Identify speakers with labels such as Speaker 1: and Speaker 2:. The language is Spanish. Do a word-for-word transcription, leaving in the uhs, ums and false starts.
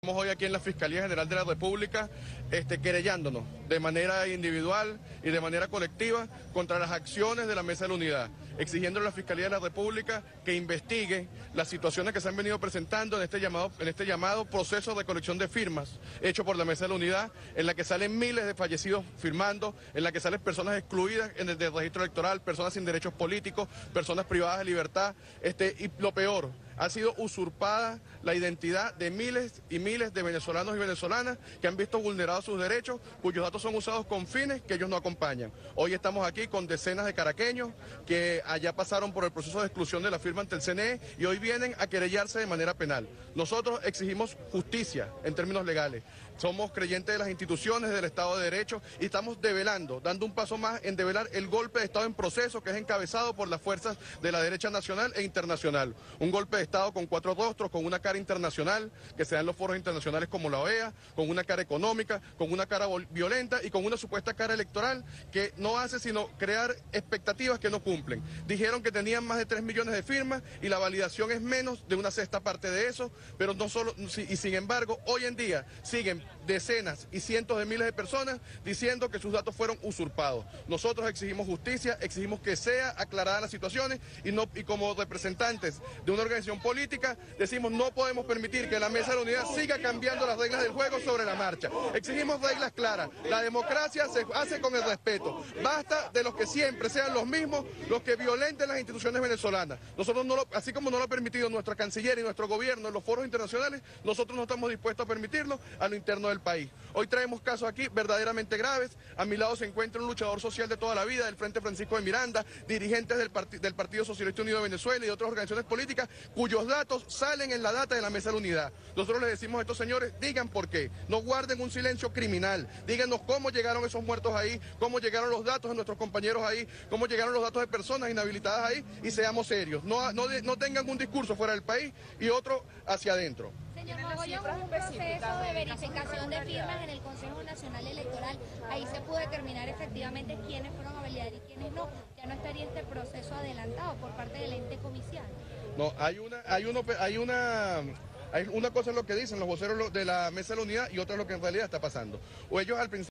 Speaker 1: Estamos hoy aquí en la Fiscalía General de la República este, querellándonos de manera individual y de manera colectiva contra las acciones de la Mesa de la Unidad, exigiendo a la Fiscalía de la República que investigue las situaciones que se han venido presentando en este llamado, en este llamado proceso de recolección de firmas hecho por la Mesa de la Unidad, en la que salen miles de fallecidos firmando, en la que salen personas excluidas en el del registro electoral, personas sin derechos políticos, personas privadas de libertad, este, y lo peor, ha sido usurpada la identidad de miles y miles de venezolanos y venezolanas que han visto vulnerados sus derechos, cuyos datos son usados con fines que ellos no acompañan. Hoy estamos aquí con decenas de caraqueños que allá pasaron por el proceso de exclusión de la firma ante el C N E y hoy vienen a querellarse de manera penal. Nosotros exigimos justicia en términos legales. Somos creyentes de las instituciones, del Estado de Derecho y estamos develando, dando un paso más en develar el golpe de Estado en proceso que es encabezado por las fuerzas de la derecha nacional e internacional. Un golpe de Estado con cuatro rostros, con una cara internacional, que se dan los foros internacionales como la O E A, con una cara económica, con una cara violenta y con una supuesta cara electoral que no hace sino crear expectativas que no cumplen. Dijeron que tenían más de tres millones de firmas y la validación es menos de una sexta parte de eso, pero no solo, y sin embargo, hoy en día siguen decenas y cientos de miles de personas diciendo que sus datos fueron usurpados. Nosotros exigimos justicia, exigimos que sea aclarada las situaciones y, no, y como representantes de una organización política decimos no podemos permitir que la Mesa de la Unidad siga cambiando las reglas del juego sobre la marcha. Exigimos reglas claras. La democracia se hace con el respeto. Basta de los que siempre sean los mismos los que violenten las instituciones venezolanas. Nosotros, no lo, así como no lo ha permitido nuestra canciller y nuestro gobierno en los foros internacionales, nosotros no estamos dispuestos a permitirlo a lo interno del país. Hoy traemos casos aquí verdaderamente graves. A mi lado se encuentra un luchador social de toda la vida del Frente Francisco de Miranda, dirigentes del, part del Partido Socialista Unido de Venezuela y de otras organizaciones políticas cuyos datos salen en la data de la Mesa de la Unidad. Nosotros les decimos a estos señores, digan por qué, no guarden un silencio criminal, díganos cómo llegaron esos muertos ahí, cómo llegaron los datos de nuestros compañeros ahí, cómo llegaron los datos de personas inhabilitadas ahí y seamos serios. No, no, no tengan un discurso fuera del país y otro hacia adentro.
Speaker 2: Señor Mogollón, hubo un proceso de verificación de firmas en el Consejo Nacional Electoral. Ahí se pudo determinar efectivamente quiénes fueron a validar y quiénes no. Ya no estaría este proceso adelantado por parte del ente comicial.
Speaker 1: No, hay una, hay uno, hay una, hay una cosa es lo que dicen los voceros de la Mesa de la Unidad y otra es lo que en realidad está pasando. O ellos al principio